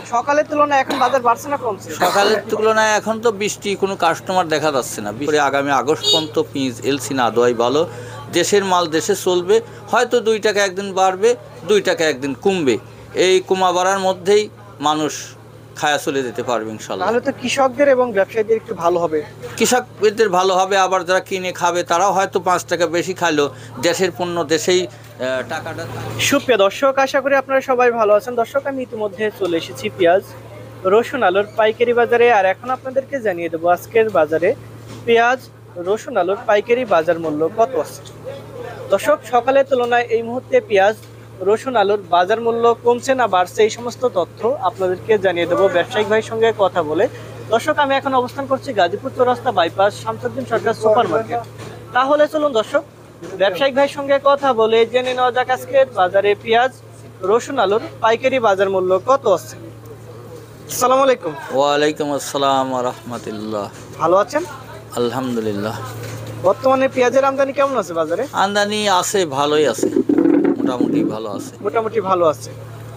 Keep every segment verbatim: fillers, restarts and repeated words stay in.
সকালের তুলনায় এখন বাজার বাড়ছে না কমছে? সকালের তুলনায় এখন তো বৃষ্টি, কোনো কাস্টমার দেখা যাচ্ছে না। বিশেষ করে আগামী আগস্ট পর্যন্ত পিঁয়াজ এলসি না দেওয়াই ভালো। দেশের মাল দেশে চলবে, হয়তো দুই টাকা একদিন বাড়বে, দুই টাকা একদিন কমবে। এই কমা বাড়ার মধ্যেই মানুষ খায়া চলে যেতে পারবে ইনশাল্লাহ। তাহলে তো কৃষকদের এবং ব্যবসায়ীদের একটু ভালো হবে। কৃষকদের ভালো হবে, আবার যারা কিনে খাবে তারাও হয়তো পাঁচ টাকা বেশি খাইলো, দেশের পণ্য দেশেই টাকাটা। সুপ্রিয় দর্শক, আশা করি আপনারা সবাই ভালো আছেন। দর্শক, আমি ইতিমধ্যে চলে এসেছি পেঁয়াজ রসুন আলুর পাইকারি বাজারে, আর এখন আপনাদেরকে জানিয়ে দেবো আজকের বাজারে পেঁয়াজ রসুন আলুর পাইকারি বাজার মূল্য কত আছে। দর্শক, সকালের তুলনায় এই মুহূর্তে পেঁয়াজ রসুন আলুর বাজার মূল্য কমছে না বাড়ছে, এই সমস্ত তথ্য আপনাদেরকে জানিয়ে দেবো ব্যবসায়িক ভাইয়ের সঙ্গে কথা বলে। দর্শক, আমি এখন অবস্থান করছি Gazipur Chowrasta bypass Shamsuddin Sarkar super market. তাহলে চলুন দর্শক, ব্যবসায়িক ভাইয়ের সঙ্গে কথা বলে জেনে নেওয়া যাক আজকের বাজারে পেঁয়াজ রসুন আলুর পাইকারি বাজার মূল্য কত আছে। আসসালামু আলাইকুম। ওয়ালাইকুম আসসালাম ওয়া রাহমাতুল্লাহ। ভালো আছেন? আলহামদুলিল্লাহ। বর্তমানে পেঁয়াজের আমদানি কেমন আছে বাজারে? আমদানি আছে, ভালোই আছে, মোটামুটি ভালো আছে। মোটামুটি ভালো আছে।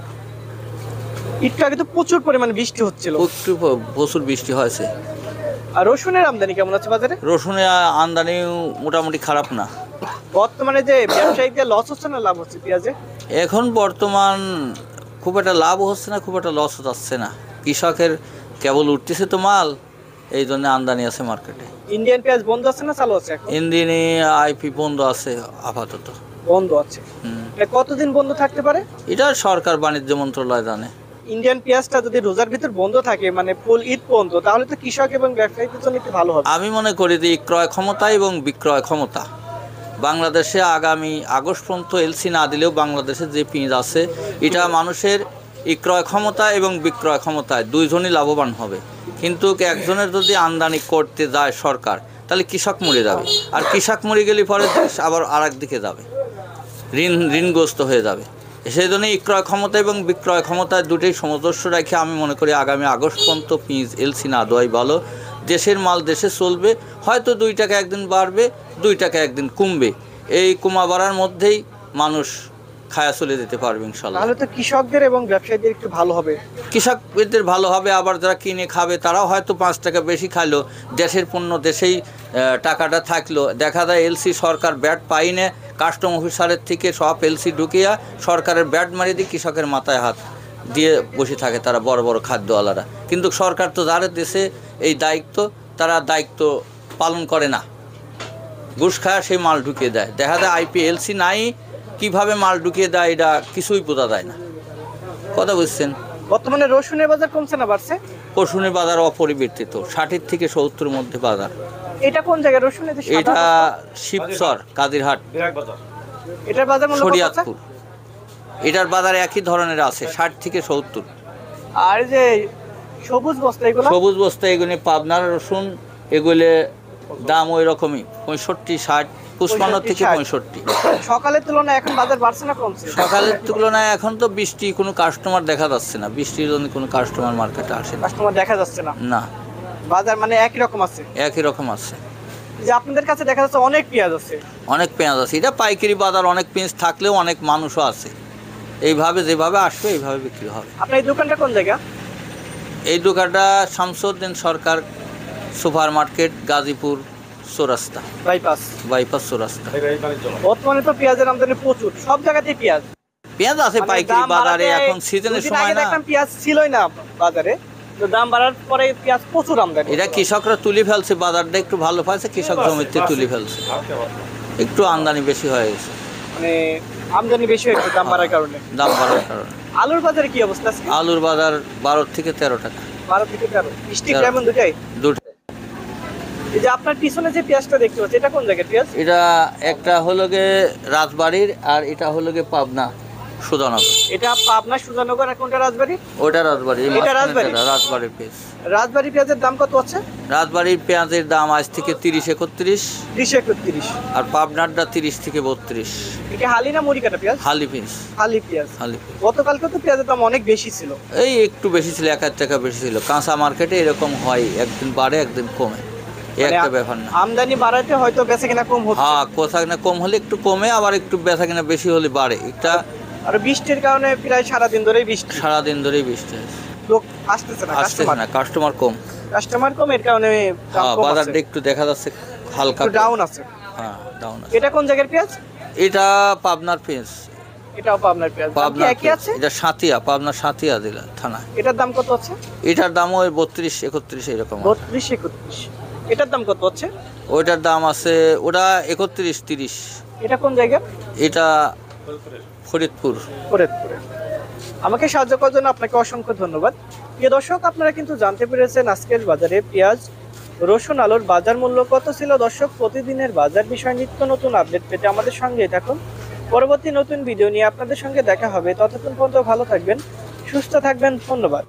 একটু আগে তো প্রচুর পরিমাণে বৃষ্টি হচ্ছিল। একটু প্রচুর বৃষ্টি হয়েছে। আর রসুনের আমদানি কেমন আছে বাজারে? রসুনের আমদানি মোটামুটি খারাপ না। বর্তমানে যে ব্যবসায়ীদের লস হচ্ছে না লাভ হচ্ছে পেঁয়াজে? এখন বর্তমান খুব একটা লাভ হচ্ছে না, খুব একটা লস হচ্ছে না। কৃষকের কেবল উঠতেছে তো মাল, এই জন্য আমদানি আছে মার্কেটে। ইন্ডিয়ান পেঁয়াজ বন্ধ আছে না চালু আছে? ইন্ডিয়ানি আইপি বন্ধ আছে আপাতত। বন্ধ আছে। কতদিন বন্ধ থাকতে পারে এটা সরকার বাণিজ্য মন্ত্রণালয় জানে। ইন্ডিয়ান পেঁয়াজটা যদি রোজার ভিতর বন্ধ থাকে, মানে ফুল ঈদ পর্যন্ত, তাহলে তো কৃষক এবং ব্যবসায়ীদের জন্য একটু ভালো হবে। আমি মনে করি যে ক্রয় ক্ষমতা এবং বিক্রয় ক্ষমতা বাংলাদেশে আগামী আগস্ট পর্যন্ত এলসি না দিলেও বাংলাদেশে যে পেঁয়াজ আছে এটা মানুষের ক্রয় ক্ষমতা এবং বিক্রয় ক্ষমতায় দুইজনই লাভবান হবে। কিন্তু একজনের যদি আমদানি করতে যায় সরকার, তাহলে কৃষক মরে যাবে, আর কৃষক মরে গেলে পরে দেশ আবার আর এক দিকে যাবে, ঋণ ঋণগ্রস্ত হয়ে যাবে। সেই জন্য ক্রয় ক্ষমতা এবং বিক্রয় ক্ষমতায় দুটোই সামঞ্জস্য রেখে আমি মনে করি আগামী আগস্ট পর্যন্ত পেঁয়াজ এলসি না দেওয়াই ভালো। দেশের মাল দেশে চলবে, হয়তো দুই টাকা একদিন বাড়বে, দুই টাকা একদিন কমবে। এই কমা বাড়ার মধ্যেই মানুষ খায়া চলে যেতে পারবে ইনশাল্লাহ। তাহলে তো কৃষকদের এবং ব্যবসায়ীদের একটু ভালো হবে। কৃষকদের ভালো হবে, আবার যারা কিনে খাবে তারাও হয়তো পাঁচ টাকা বেশি খাইলো, দেশের পণ্য দেশেই টাকাটা থাকলো। দেখা যায় এলসি সরকার ব্যাট পাই না, কাস্টম অফিসারের থেকে সব এলসি ঢুকিয়া সরকারের ব্যাট মারিয়ে দিয়ে কৃষকের মাথায় হাত দিয়ে বসে থাকে তারা, বড় বড় খাদ্যওয়ালারা। কিন্তু সরকার তো যারা দেশে এই দায়িত্ব, তারা দায়িত্ব পালন করে না, ঘুষ খায় সেই মাল ঢুকিয়ে দেয়। দেখা যায় আইপি এলসি নাই, কিভাবে মাল ঢুকিয়ে দেয় এটা কিছুই বোঝা যায় না। কথা বুঝছেন? বর্তমানে রসুনের বাজার কমছে না বাড়ছে? রসুনের বাজার অপরিবর্তিত, ষাটের থেকে সত্তর মধ্যে বাজার। এটা কোন জায়গায় রসুনের? এটা শিবচর, কাদিরহাট, এটার বাজার মূল্য শরিয়াতপুর। এটার বাজার একই ধরনের আছে, ষাট থেকে সত্তর। আর যে সবুজ বস্তা, এগুলো সবুজ বস্তা এগুলি পাবনার রসুন, এগুলো দাম ওই রকমই, পঁয়ষট্টি ষাট, পঁচপান্ন থেকে পঁয়ষট্টি। সকালের তুলনায় এখন বাজার বাড়ছে না কমছে? সকালের তুলনায় এখন তো বৃষ্টি, কোনো কাস্টমার দেখা যাচ্ছে না। বৃষ্টির জন্য কোনো কাস্টমার মার্কেটে আসে না। কাস্টমার দেখা যাচ্ছে না না, বাজার মানে একই রকম আছে। একই রকম আছে। যে আপনাদের কাছে দেখা যাচ্ছে অনেক পেঁয়াজ আছে। অনেক পেঁয়াজ আছে, এটা পাইকারি বাজার, অনেক পেঁয়াজ থাকলেও অনেক মানুষও আছে। এইভাবে যেভাবে আসবে এইভাবে বিক্রি হবে। আপনার এই দোকানটা কোন জায়গা? এই দোকানটা Shamsuddin Sarkar super market, Gazipur Chowrasta bypass bypass চৌরাস্তা। বর্তমানে তো পেঁয়াজের আমদানি প্রচুর, সব জায়গাতেই পেঁয়াজ পেঁয়াজ আছে পাইকারি বাজারে। এখন সিজনের সময় না, পেঁয়াজ ছিলই না বাজারে, তো দাম বাড়ার পরে পেঁয়াজ প্রচুর আমদানি। এটা কৃষকরা তুলে ফেলছে, বাজারটা একটু ভালো পাইছে, কৃষক জমিতে তুলে ফেলছে, একটু আমদানি বেশি হয়ে গেছে। মানে আমদানি বেশি হয়েছে দাম বাড়ার কারণে। দাম বাড়ার কারণে। আলুর বাজারে কি অবস্থা আছে? আলুর বাজার বারো থেকে তেরো টাকা। বারো থেকে তেরো, স্টিক কেমন দুটাই? দুটো। এই যে আপনার পিছনে যে পেঁয়াজটা দেখতে পাচ্ছি, এটা কোন জায়গার পেঁয়াজ? এটা একটা হলো গে রাজবাড়ির, আর এটা হলো গে পাবনা সুধানগর। এটা পাবনা সুধানগর, আর কোনটা রাজবাড়ি? ওটা রাজবাড়ি। এটা রাজবাড়ি। রাজবাড়ির পেঁয়াজ। রাজবাড়ি পেঁয়াজের দাম কত আছে? রাজবাড়ির পেঁয়াজের দাম আজ থেকে তিরিশ একত্রিশ। ত্রিশ একত্রিশ। আর পাবনারটা তিরিশ থেকে বত্রিশ। এটা হালি না মুড়ি কাটা পেঁয়াজ? হালি পেঁয়াজ। হালি পেঁয়াজ। হালি। গতকালকে তো পেঁয়াজের দাম অনেক বেশি ছিল। এই একটু বেশি ছিল, এক হাজার টাকা বেশি ছিল। কাঁচা মার্কেটে এরকম হয়, একদিন বাড়ে একদিন কমে, একটা ব্যাপার না। আমদানি বাড়াতে হয়তো বেচা কিনা কম হচ্ছে। হ্যাঁ, কোথা কিনা কম হলে একটু কমে, আবার একটু বেচা কিনা বেশি হলে বাড়ে। এটা আর বৃষ্টির কারণে প্রায় সারাদিন ধরেই বৃষ্টি। সারাদিন ধরেই বৃষ্টি। লোক আসতেছে না, আসতেছে না, কাস্টমার কম। কাস্টমার কম, এর কারণে দাম হ্যাঁ, কম আছে। বাজারটা একটু দেখা যাচ্ছে হালকা ডাউন আছে। হ্যাঁ, ডাউন আছে। এটা কোন জায়গার পেঁয়াজ? এটা পাবনার পেঁয়াজ। এটাও পাবনার পেঁয়াজ, দাম কি পাবনার একই পেঁয়াজ। আছে? এটা সাতিয়া, পাবনার সাতিয়া জেলা থানা। এটার দাম কত আছে? এটার দাম ওই বত্রিশ একত্রিশ এরকম আছে। বত্রিশ একত্রিশ। এটার দাম কত আছে? ওইটার দাম আছে ওটা একত্রিশ তিরিশ। এটা কোন জায়গা? এটা ফরিদপুর। ফরিদপুরে। আমাকে সাহায্য করার জন্য আপনাকে অসংখ্য ধন্যবাদ। প্রিয় দর্শক, আপনারা কিন্তু জানতে পেরেছেন আজকের বাজারে পেঁয়াজ রসুন আলুর বাজার মূল্য কত ছিল। দর্শক, প্রতিদিনের বাজার বিষয় নিত্য নতুন আপডেট পেতে আমাদের সঙ্গেই থাকুন। পরবর্তী নতুন ভিডিও নিয়ে আপনাদের সঙ্গে দেখা হবে। ততক্ষণ পর্যন্ত ভালো থাকবেন, সুস্থ থাকবেন। ধন্যবাদ।